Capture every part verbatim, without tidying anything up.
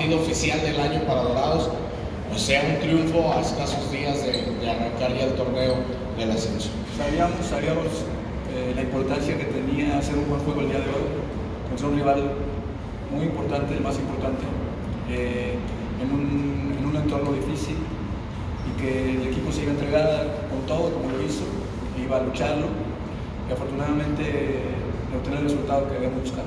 partido oficial del año para Dorados, pues sea un triunfo a escasos días de, de arrancar ya el torneo del ascenso. Sabíamos, sabíamos eh, la importancia que tenía hacer un buen juego el día de hoy, contra un rival muy importante, el más importante, eh, en, un, en un entorno difícil, y que el equipo se iba a entregar con todo como lo hizo, iba a lucharlo, y afortunadamente obtener el resultado que habíamos buscado.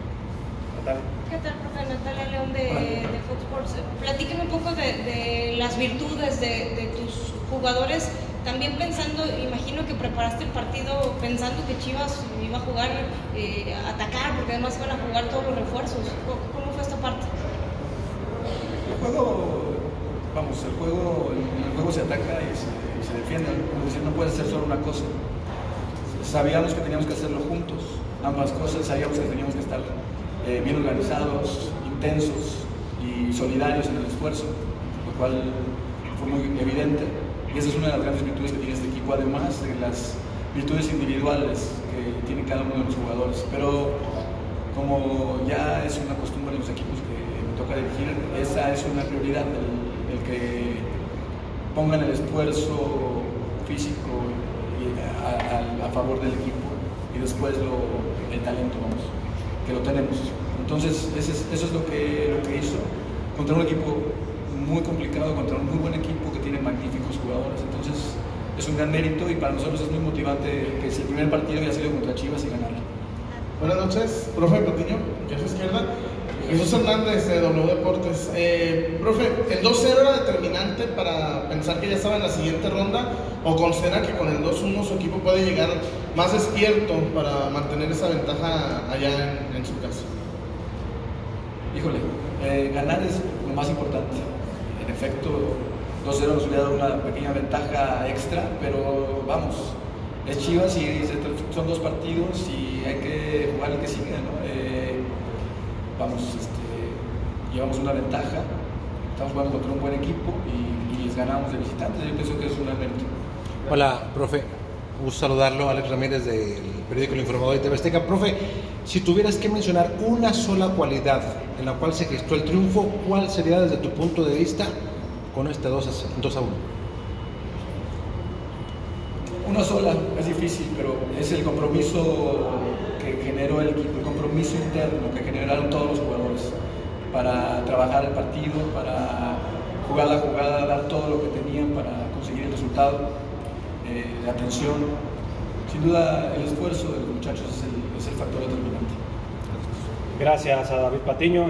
¿Qué tal, profe? Natalia León de, de Fox Sports. Platíqueme un poco de, de las virtudes de, de tus jugadores, también pensando, imagino que preparaste el partido pensando que Chivas iba a jugar, eh, a atacar, porque además iban a jugar todos los refuerzos. ¿Cómo fue esta parte? El juego, vamos, el juego, el juego se ataca y se, y se defiende, es decir, no puede ser solo una cosa. Sabíamos que teníamos que hacerlo juntos, ambas cosas, sabíamos que teníamos que estar eh, bien organizados, intensos y solidarios en el esfuerzo, lo cual fue muy evidente, y esa es una de las grandes virtudes que tiene este equipo, además de las virtudes individuales que tiene cada uno de los jugadores. Pero como ya es una costumbre en los equipos que me toca dirigir, esa es una prioridad, el, el que pongan el esfuerzo físico a, a, a favor del equipo, y después lo, el talento, vamos, que lo tenemos. Entonces eso es, eso es lo, que, lo que hizo contra un equipo muy complicado, contra un muy buen equipo que tiene magníficos jugadores. Entonces es un gran mérito, y para nosotros es muy motivante que si el primer partido haya sido contra Chivas y ganarlo. Buenas noches, profe Patiño, que es izquierda. Jesús Hernández de W Deportes. Eh, profe, ¿el dos cero era determinante para pensar que ya estaba en la siguiente ronda, o considera que con el dos uno su equipo puede llegar más despierto para mantener esa ventaja allá en, en su casa? Híjole, eh, ganar es lo más importante. En efecto, dos cero nos hubiera dado una pequeña ventaja extra, pero vamos, es Chivas y son dos partidos y hay que jugar el que siga, ¿no? Eh, vamos, este, llevamos una ventaja, estamos jugando contra un buen equipo y, y les ganamos de visitantes. Yo pienso que es un gran mérito. Hola, profe, gusto saludarlo. Alex Ramírez del periódico El Informador de T V Azteca. Profe, si tuvieras que mencionar una sola cualidad en la cual se gestó el triunfo, ¿cuál sería desde tu punto de vista con este dos a uno? Una sola, es difícil, pero es el compromiso que generó el equipo, el compromiso interno que generaron todos los jugadores para trabajar el partido, para jugar la jugada, dar todo lo que tenían para conseguir el resultado, eh, la atención. Sin duda el esfuerzo de los muchachos es el, es el factor determinante. Gracias a David Patiño.